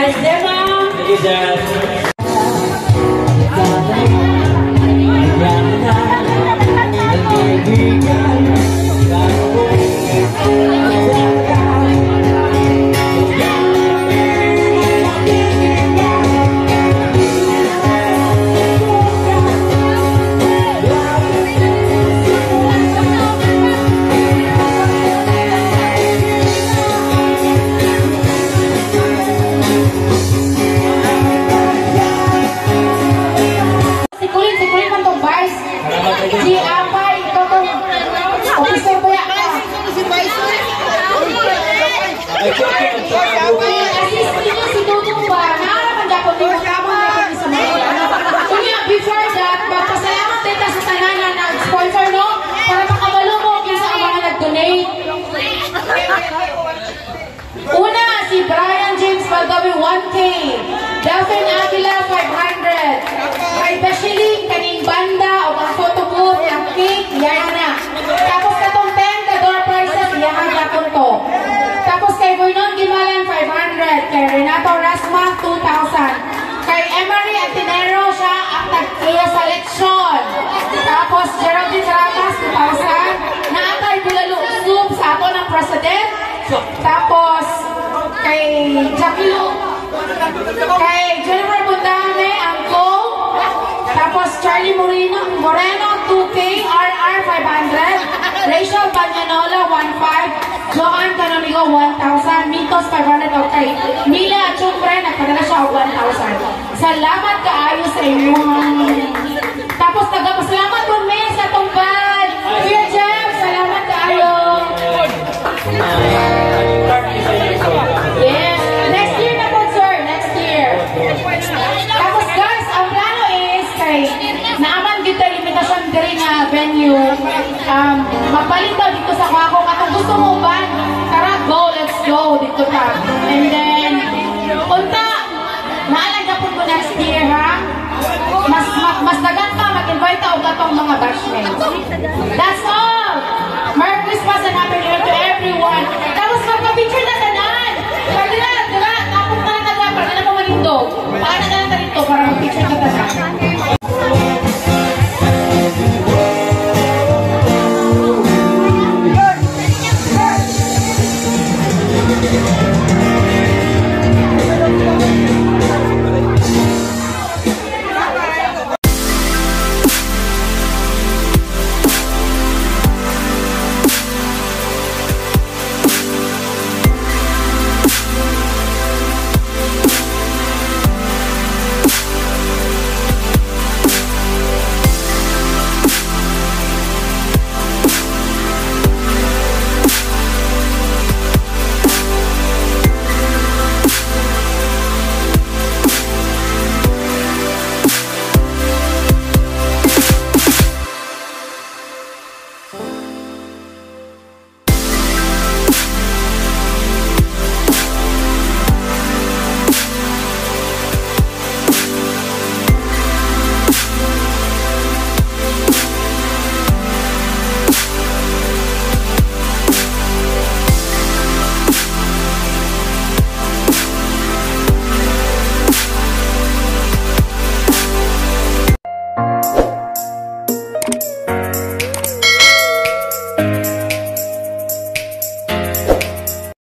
Nice demo. Thank you, Jan. Si Apay, ito itong officer po yan ka. Assist niyo si Dudong ba? Nakarapan dapat yung magkabang natin sa mga. Kunya, before that, magpasalamat din sa tanan na nag-sponsor, no? Para makabalo mo kaysa ang mga nag-donate. Una, si Brian James Valgawi, 1K. Delphine Aguila, 500. Kay Bashiling, kaning banda o mga photo booth, ang cake, yan na. Tapos katong 10 ka door prizes, yan yapon to. Tapos kay Vernon Gimalan, 500. Kay Renato Rasma, 2,000. Kay Emery Antinero, siya ang nag-kaya sa leksyon. Tapos Geraldine Ramas, 2,000. Naakay Bulalo Soup sa ako ng president. Tapos kay Jackie kay Jennifer Bundame, ang gold. Tapos Charlie Moreno, 2K, RR 500, Rachel Bagnanola 1,500, Joanne Canonigo 1,000, Mitos 500, okay. Mila Chumbre, nagpadala siya 1,000. Salamat kaayo sa inyong. Tapos nagpasalamat po men sa tungkad. Kuya Jeff, salamat kaayo. Yes, next year na po sir, next year. Tapos guys, ang plano is kay naaman kita limitasyon diri nga venue. Mapalit daw dito sa Kwaco katong gusto mo ba? Tara, go, let's go dito ta. And then punta naalaga po ko next year ha. Mas dagan pa mag-invite og katong mga batchmates. That's all. Merry Christmas and Happy New Year to everyone. Tapos magpa-picture na